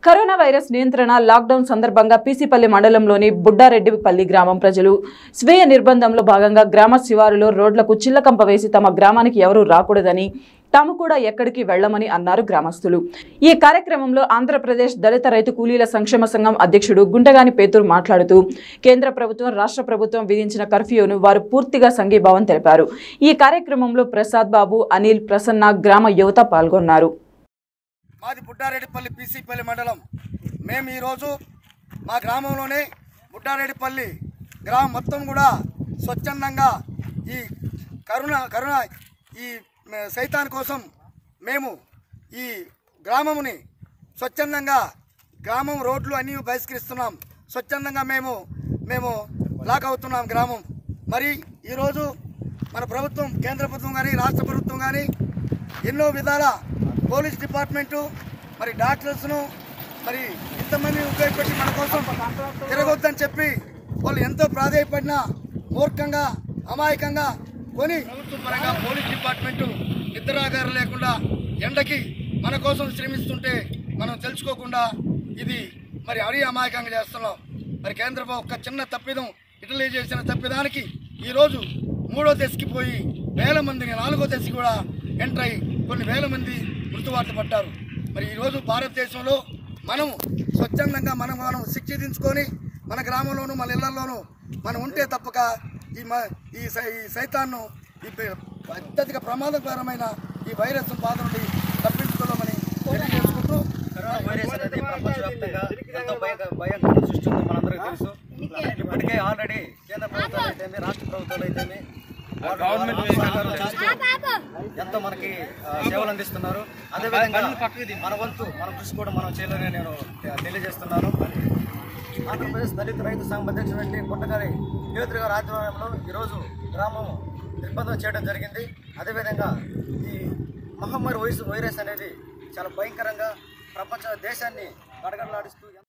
Corona virus నియంత్రణ lockdown సందర్భంగా పీసీపల్లి మండలంలోని బుడ్డారెడ్డిపల్లి గ్రామం ప్రజలు స్వీయ నిర్బంధంలో భాగంగా గ్రామ శివారులో రోడ్లకు చిల్లకంప వేసి తమ గ్రామానికి ఎవరూ రాకూడదని తాము కూడా ఎక్కడికి వెళ్లమని అన్నారు గ్రామస్తులు। ఈ కార్యక్రమంలో ఆంధ్రప్రదేశ్ దళిత రైతు కూలీల సంక్షేమ సంఘం అధ్యక్షుడు గుంటగాని పేతురు మాట్లాడుతూ కేంద్ర ప్రభుత్వం రాష్ట్ర ప్రభుత్వం విధించిన కర్ఫ్యూను వారు పూర్తిగా సంఘీభావం తెలిపారు। ఈ కార్యక్రమంలో ప్రసాద్ బాబు, అనిల్, ప్రసన్న గ్రామ యువత పాల్గొన్నారు। మాది బుడ్డారెడ్డిపల్లి పీసీపల్లి మండలం। మేము ఈరోజు మా గ్రామంలోనే బుడ్డారెడ్డిపల్లి గ్రామం మొత్తం కూడా స్వచ్ఛందంగా ఈ కరోనా ఈ సైతాన్ కోసం మేము ఈ గ్రామముని స్వచ్ఛందంగా గ్రామం రోడ్లు అన్నీ బహిష్కరిస్తున్నాం। స్వచ్ఛందంగా మేము లాక్ అవుతున్నాం గ్రామం। మరి ఈరోజు మన ప్రభుత్వం, కేంద్ర ప్రభుత్వం కానీ రాష్ట్ర ప్రభుత్వం కానీ ఎన్నో విధాల పోలీస్ డిపార్ట్మెంటు మరి డాక్టర్స్ను మరి ఇంతమంది ఉపయోగపెట్టి మన కోసం తిరగొద్దని చెప్పి వాళ్ళు ఎంతో ప్రాధాన్యపడిన మూర్ఖంగా అమాయకంగా కొని ప్రభుత్వ పరంగా పోలీస్ డిపార్ట్మెంటు నిద్రాగారం లేకుండా ఎండకి మన కోసం శ్రమిస్తుంటే మనం తెలుసుకోకుండా ఇది మరి మరీ అమాయకంగా చేస్తున్నాం। మరి కేంద్ర ఒక చిన్న తప్పిదం ఇటలీ చేసిన తప్పిదానికి ఈరోజు 3వ దశకి పోయి వేల మందిని 4వ దశకి కూడా ఎంటర్ అయ్యి కొన్ని వేల మంది మృతువార్త పడ్డారు। మరి ఈరోజు భారతదేశంలో మనం స్వచ్ఛందంగా మనం శిక్షించుకొని మన గ్రామంలోనూ మన ఇళ్లలోనూ మనం ఉంటే తప్పక ఈ సైతాన్ను అత్యధిక ప్రమాదకరమైన ఈ వైరస్ బాధ నుండి తప్పించుకోవాలని తెలియజేసుకుంటూ కరోనా వైరస్ అనేది ప్రపంచవ్యాప్తంగా ఎంతో భయంకరంగా సృష్టిస్తుందో మనందరికీ తెలుసు। ఇప్పటికే ఆల్రెడీ కేంద్ర ప్రభుత్వాలు అయితేమి రాష్ట్ర ప్రభుత్వాలు అయితేమి ఎంతో మనకి సేవలు అందిస్తున్నారు। అదేవిధంగా మన వంతు మన కృషి కూడా మనం చేయాలని నేను తెలియజేస్తున్నాను। ఆంధ్రప్రదేశ్ దళిత రైతు సంఘం అధ్యక్షుడు గుంటగాని పేతురు గారి ఆధ్వర్యంలో ఈరోజు గ్రామం నిర్బంధం చేయడం జరిగింది। అదేవిధంగా ఈ మహమ్మారి వైరస్ అనేది చాలా భయంకరంగా ప్రపంచ దేశాన్ని గడగడలాడిస్తూ